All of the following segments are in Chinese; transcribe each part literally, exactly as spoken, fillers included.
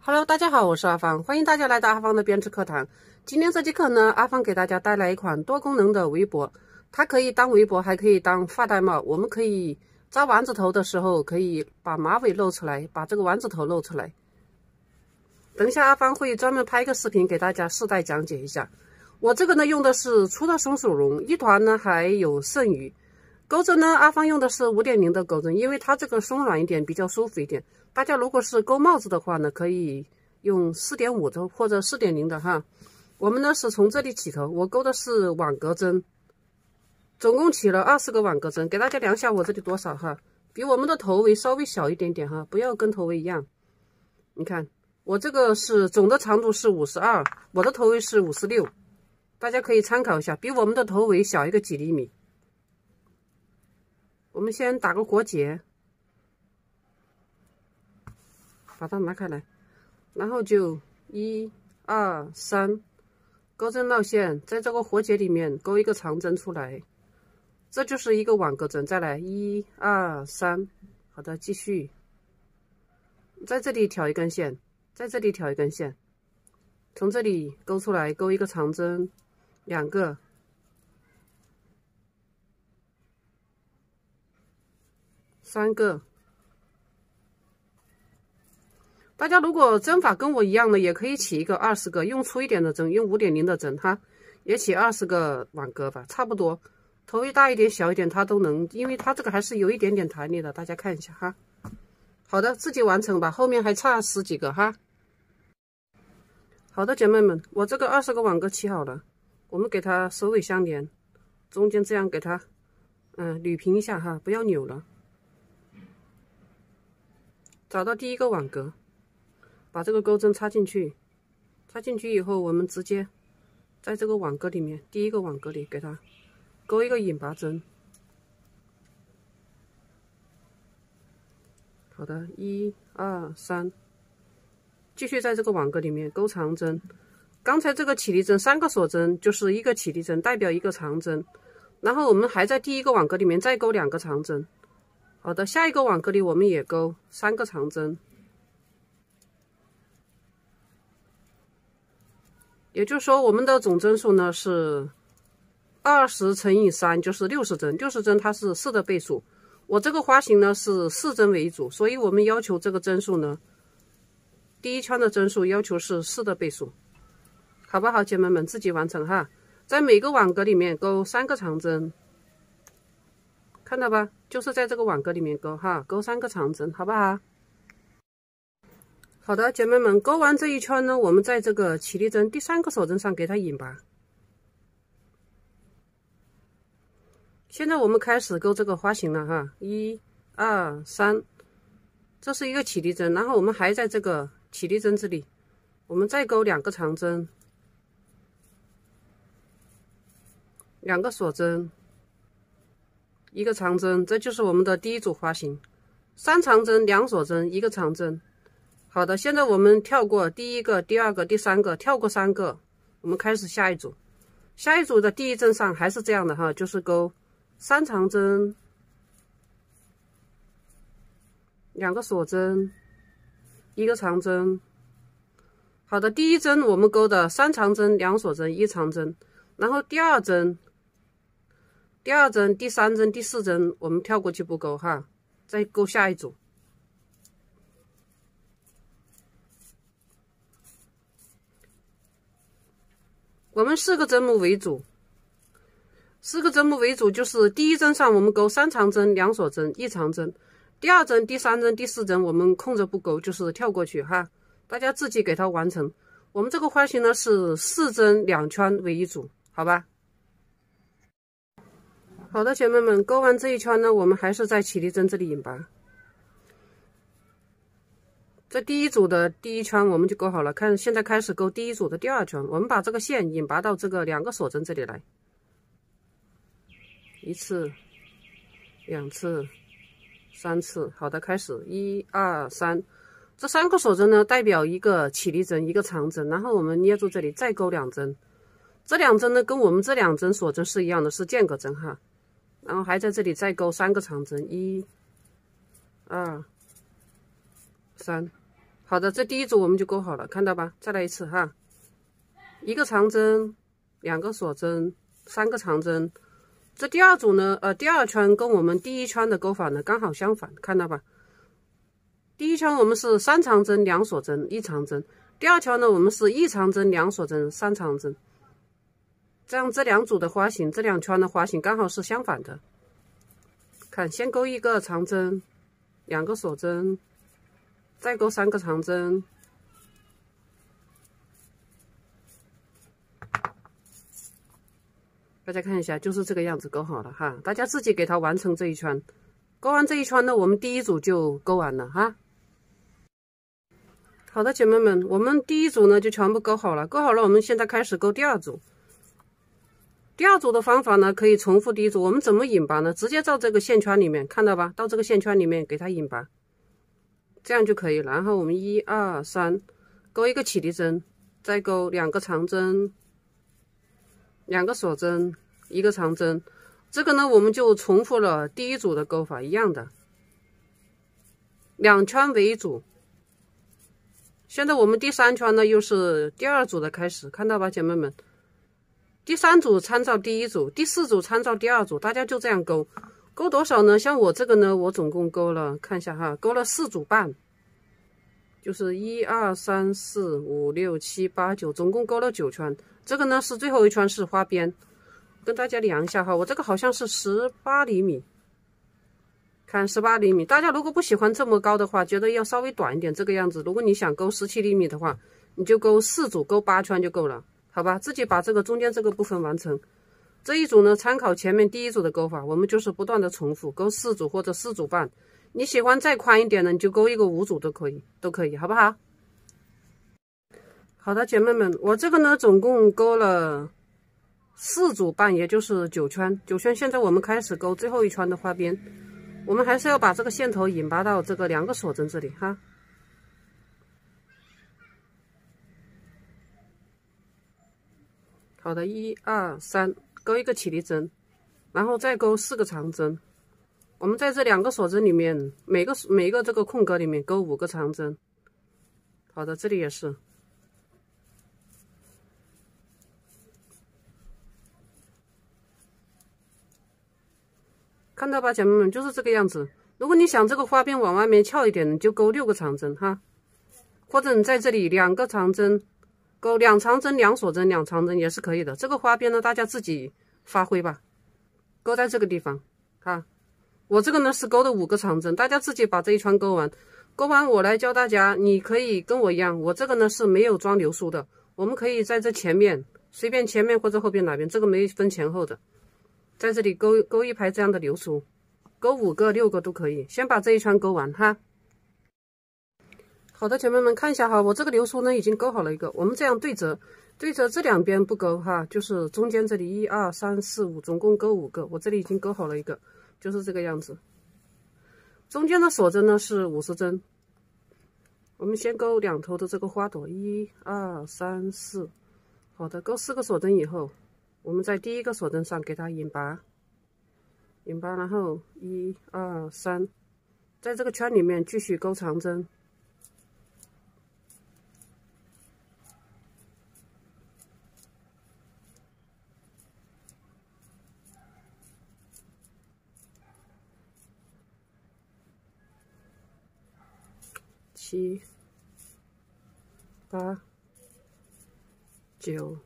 Hello， 大家好，我是阿芳，欢迎大家来到阿芳的编织课堂。今天这节课呢，阿芳给大家带来一款多功能的围脖，它可以当围脖，还可以当发带帽。我们可以扎丸子头的时候，可以把马尾露出来，把这个丸子头露出来。等一下，阿芳会专门拍一个视频给大家试戴讲解一下。我这个呢用的是粗的松鼠绒，一团呢还有剩余。钩针呢，阿芳用的是 五点零 的钩针，因为它这个松软一点，比较舒服一点。大家如果是钩帽子的话呢，可以用 四点五 的或者 四点零 的哈。我们呢是从这里起头，我钩的是网格针，总共起了二十个网格针，给大家量一下我这里多少哈，比我们的头围稍微小一点点哈，不要跟头围一样。你看我这个是总的长度是五十二，我的头围是五十六，大家可以参考一下，比我们的头围小一个几厘米。我们先打个活结，把它拿开来，然后就一二三，钩针绕线，在这个活结里面钩一个长针出来，这就是一个网格针。再来一二三，好的，继续，在这里挑一根线，在这里挑一根线，从这里钩出来，钩一个长针，两个。三个，大家如果针法跟我一样的，也可以起一个二十个，用粗一点的针，用 五点零 的针哈，也起二十个网格吧，差不多。头围大一点、小一点，它都能，因为它这个还是有一点点弹力的，大家看一下哈。好的，自己完成吧，后面还差十几个哈。好的，姐妹们，我这个二十个网格起好了，我们给它首尾相连，中间这样给它，嗯，捋平一下哈，不要扭了。找到第一个网格，把这个钩针插进去，插进去以后，我们直接在这个网格里面，第一个网格里给它钩一个引拔针。好的，一二三，继续在这个网格里面钩长针。刚才这个起立针三个锁针就是一个起立针，代表一个长针。然后我们还在第一个网格里面再钩两个长针。好的，下一个网格里我们也钩三个长针，也就是说我们的总针数呢是二十乘以三，就是六十针。六十针它是四的倍数，我这个花型呢是四针为主，所以我们要求这个针数呢，第一圈的针数要求是四的倍数，好不好？姐妹们自己完成哈，在每个网格里面钩三个长针。看到吧，就是在这个网格里面钩哈，钩三个长针，好不好？好的，姐妹们，钩完这一圈呢，我们在这个起立针第三个锁针上给它引拔。现在我们开始钩这个花型了哈，一、二、三，这是一个起立针，然后我们还在这个起立针这里，我们再钩两个长针，两个锁针。一个长针，这就是我们的第一组花型，三长针，两锁针，一个长针。好的，现在我们跳过第一个、第二个、第三个，跳过三个，我们开始下一组。下一组的第一针上还是这样的哈，就是钩三长针，两个锁针，一个长针。好的，第一针我们钩的三长针，两锁针，一长针，然后第二针。第二针、第三针、第四针，我们跳过去不钩哈，再钩下一组。我们四个针目为主，四个针目为主，就是第一针上我们钩三长针、两锁针、一长针；第二针、第三针、第四针我们空着不钩，就是跳过去哈。大家自己给它完成。我们这个花型呢是四针两圈为一组，好吧？好的，姐妹们，钩完这一圈呢，我们还是在起立针这里引拔。这第一组的第一圈我们就钩好了，看现在开始钩第一组的第二圈，我们把这个线引拔到这个两个锁针这里来，一次、两次、三次。好的，开始，一二三，这三个锁针呢代表一个起立针，一个长针，然后我们捏住这里再钩两针，这两针呢跟我们这两针锁针是一样的，是间隔针哈。然后还在这里再钩三个长针，一、二、三， 好的，这第一组我们就勾好了，看到吧？再来一次哈，一个长针，两个锁针，三个长针。这第二组呢，呃，第二圈跟我们第一圈的勾法呢刚好相反，看到吧？第一圈我们是三长针，两锁针，一长针；第二圈呢，我们是一长针，两锁针，三长针。这样这两组的花型，这两圈的花型刚好是相反的。看，先勾一个长针，两个锁针。再勾三个长针，大家看一下，就是这个样子勾好了哈。大家自己给它完成这一圈，勾完这一圈呢，我们第一组就勾完了哈。好的，姐妹们，我们第一组呢就全部勾好了，勾好了，我们现在开始勾第二组。第二组的方法呢，可以重复第一组。我们怎么引拔呢？直接到这个线圈里面，看到吧？到这个线圈里面给它引拔。这样就可以了。然后我们一二三，勾一个起立针，再勾两个长针，两个锁针，一个长针。这个呢，我们就重复了第一组的勾法一样的，两圈为一组。现在我们第三圈呢，又是第二组的开始，看到吧，姐妹们？第三组参照第一组，第四组参照第二组，大家就这样勾。勾多少呢？像我这个呢，我总共勾了，看一下哈，勾了四组半，就是一二三四五六七八九，总共勾了九圈。这个呢是最后一圈是花边，跟大家量一下哈，我这个好像是十八厘米，看十八厘米。大家如果不喜欢这么高的话，觉得要稍微短一点，这个样子。如果你想勾十七厘米的话，你就勾四组，勾八圈就够了，好吧？自己把这个中间这个部分完成。这一组呢，参考前面第一组的勾法，我们就是不断的重复，勾四组或者四组半。你喜欢再宽一点的，你就勾一个五组都可以，都可以，好不好？好的，姐妹们，我这个呢，总共勾了四组半，也就是九圈。九圈，现在我们开始勾最后一圈的花边。我们还是要把这个线头引拔到这个两个锁针这里哈。好的，一二三。勾一个起立针，然后再勾四个长针。我们在这两个锁针里面，每个每个这个空格里面勾五个长针。好的，这里也是。看到吧，姐妹们，就是这个样子。如果你想这个花边往外面翘一点，你就勾六个长针哈，或者你在这里两个长针。勾两长针，两锁针，两长针也是可以的。这个花边呢，大家自己发挥吧。勾在这个地方，哈，我这个呢是勾的五个长针，大家自己把这一圈勾完。勾完我来教大家，你可以跟我一样，我这个呢是没有装流苏的。我们可以在这前面，随便前面或者后边哪边，这个没分前后的，在这里勾勾一排这样的流苏，勾五个、六个都可以。先把这一圈勾完哈。好的，姐妹们看一下哈，我这个流苏呢已经勾好了一个，我们这样对折，对折这两边不勾哈，就是中间这里一二三四五，总共勾五个，我这里已经勾好了一个，就是这个样子。中间的锁针呢是五十针，我们先勾两头的这个花朵，一二三四，好的，勾四个锁针以后，我们在第一个锁针上给它引拔，引拔，然后一二三，在这个圈里面继续勾长针。七、八、九、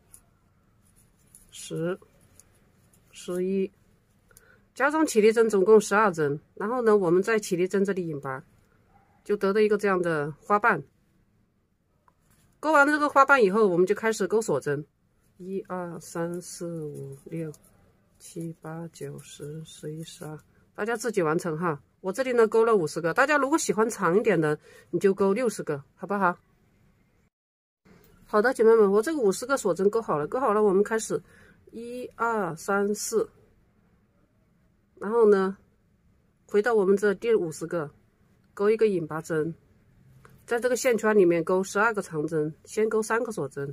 十、十一，加上起立针总共十二针。然后呢，我们在起立针这里引拔，就得到一个这样的花瓣。勾完这个花瓣以后，我们就开始勾锁针，一二三四五六七八九十十一十二，大家自己完成哈。我这里呢勾了五十个，大家如果喜欢长一点的，你就勾六十个，好不好？好的，姐妹们，我这个五十个锁针勾好了，勾好了，我们开始一二三四，然后呢，回到我们这第五十个，勾一个引拔针，在这个线圈里面勾十二个长针，先勾三个锁针，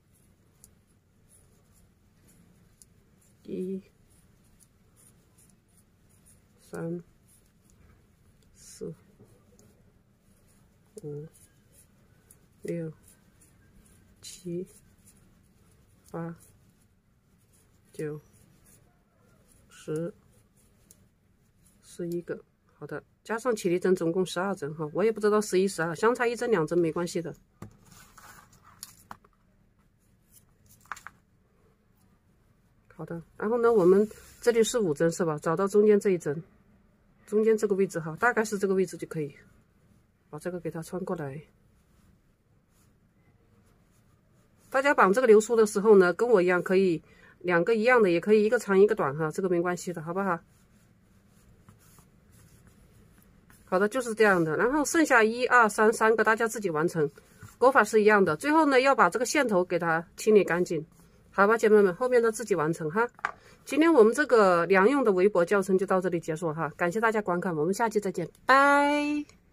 一、三。四、五、 六、七、八、九、十、十一个。好的，加上起立针总共十二针哈，我也不知道十一、十二，相差一针两针没关系的。好的，然后呢，我们这里是五针是吧？找到中间这一针，中间这个位置哈，大概是这个位置就可以，把这个给它穿过来。大家绑这个流苏的时候呢，跟我一样，可以两个一样的，也可以一个长一个短哈，这个没关系的，好不好？好的，就是这样的。然后剩下一二三三个，大家自己完成，勾法是一样的。最后呢，要把这个线头给它清理干净，好吧，姐妹们，后面的自己完成哈。今天我们这个良用的围脖教程就到这里结束哈，感谢大家观看，我们下期再见，拜。